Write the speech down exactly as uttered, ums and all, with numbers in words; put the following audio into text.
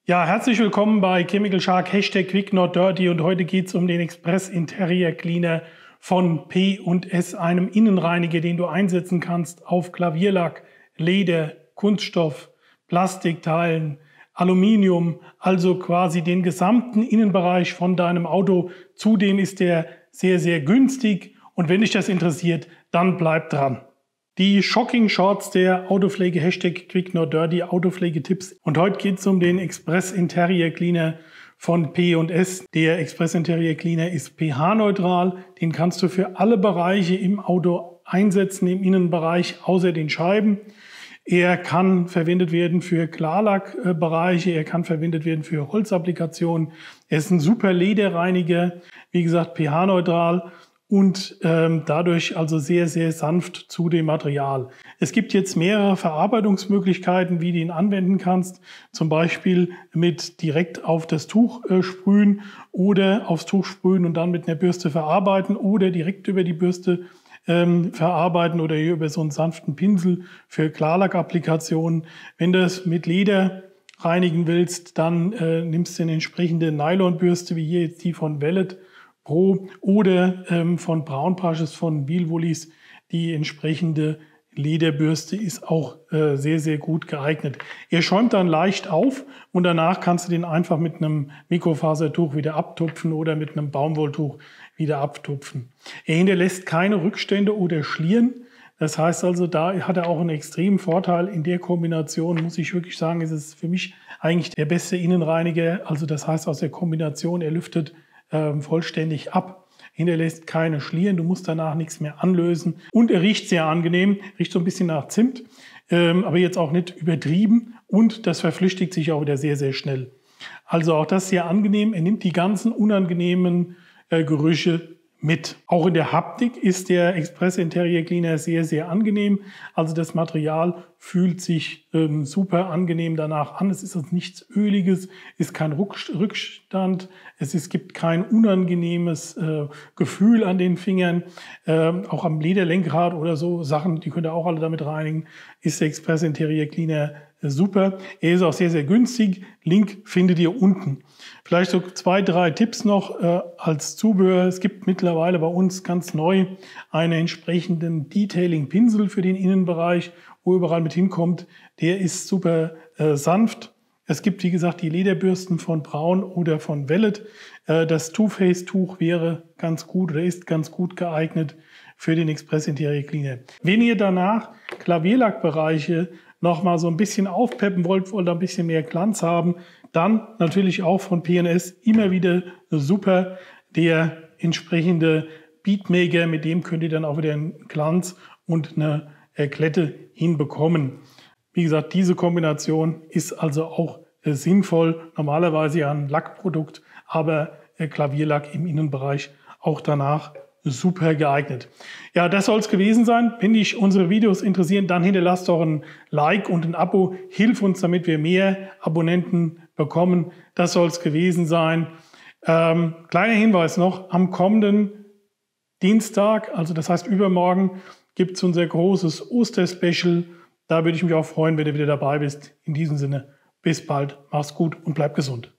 Ja, herzlich willkommen bei Chemical Shark, Hashtag Quick Not Dirty, und heute geht es um den Express Interior Cleaner von P und S, einem Innenreiniger, den du einsetzen kannst auf Klavierlack, Leder, Kunststoff, Plastikteilen, Aluminium, also quasi den gesamten Innenbereich von deinem Auto. Zudem ist der sehr, sehr günstig, und wenn dich das interessiert, dann bleib dran. Die Shocking Shorts der Autopflege, Hashtag Quick Not Dirty, Autopflegetipps. Und heute geht es um den Express Interior Cleaner von P und S. Der Express Interior Cleaner ist pH-neutral. Den kannst du für alle Bereiche im Auto einsetzen, im Innenbereich, außer den Scheiben. Er kann verwendet werden für Klarlackbereiche, er kann verwendet werden für Holzapplikationen. Er ist ein super Lederreiniger, wie gesagt pH-neutral. Und ähm, dadurch also sehr, sehr sanft zu dem Material. Es gibt jetzt mehrere Verarbeitungsmöglichkeiten, wie du ihn anwenden kannst. Zum Beispiel mit direkt auf das Tuch äh, sprühen oder aufs Tuch sprühen und dann mit einer Bürste verarbeiten oder direkt über die Bürste ähm, verarbeiten oder hier über so einen sanften Pinsel für Klarlackapplikationen. Wenn du es mit Leder reinigen willst, dann äh, nimmst du eine entsprechende Nylonbürste, wie hier jetzt die von Vellet Pro oder ähm, von Braun Brushes von Wheelwoolies. Die entsprechende Lederbürste ist auch äh, sehr, sehr gut geeignet. Er schäumt dann leicht auf und danach kannst du den einfach mit einem Mikrofasertuch wieder abtupfen oder mit einem Baumwolltuch wieder abtupfen. Er hinterlässt keine Rückstände oder Schlieren. Das heißt also, da hat er auch einen extremen Vorteil. In der Kombination muss ich wirklich sagen, ist es für mich eigentlich der beste Innenreiniger. Also das heißt aus der Kombination, er lüftet vollständig ab, hinterlässt keine Schlieren, du musst danach nichts mehr anlösen und er riecht sehr angenehm, riecht so ein bisschen nach Zimt, ähm, aber jetzt auch nicht übertrieben, und das verflüchtigt sich auch wieder sehr, sehr schnell. Also auch das sehr angenehm, er nimmt die ganzen unangenehmen äh, Gerüche mit. Auch in der Haptik ist der Express Interior Cleaner sehr, sehr angenehm. Also das Material fühlt sich ähm, super angenehm danach an. Es ist also nichts Öliges, ist kein Rückstand, es ist, gibt kein unangenehmes äh, Gefühl an den Fingern. Ähm, auch am Lederlenkrad oder so Sachen, die könnt ihr auch alle damit reinigen, ist der Express Interior Cleaner äh, super. Er ist auch sehr, sehr günstig. Link findet ihr unten. Vielleicht so zwei, drei Tipps noch äh, als Zubehör. Es gibt mittlerweile bei uns ganz neu einen entsprechenden Detailing-Pinsel für den Innenbereich, wo überall mit hinkommt. Der ist super äh, sanft. Es gibt, wie gesagt, die Lederbürsten von Braun oder von Vellet. Äh, das Too-Faced-Tuch wäre ganz gut oder ist ganz gut geeignet für den Express Interior Cleaner. Wenn ihr danach Klavierlackbereiche noch mal so ein bisschen aufpeppen wollt, wollt ein bisschen mehr Glanz haben, dann natürlich auch von P und S immer wieder super der entsprechende Beatmaker, mit dem könnt ihr dann auch wieder einen Glanz und eine Glätte hinbekommen. Wie gesagt, diese Kombination ist also auch äh, sinnvoll, normalerweise ja ein Lackprodukt, aber äh, Klavierlack im Innenbereich auch danach super geeignet. Ja, das soll es gewesen sein. Wenn dich unsere Videos interessieren, dann hinterlasst doch ein Like und ein Abo. Hilf uns, damit wir mehr Abonnenten bekommen. Das soll es gewesen sein. Ähm, kleiner Hinweis noch, am kommenden Dienstag, also das heißt übermorgen, gibt es unser großes Osterspecial. Da würde ich mich auch freuen, wenn du wieder dabei bist. In diesem Sinne, bis bald, mach's gut und bleib gesund.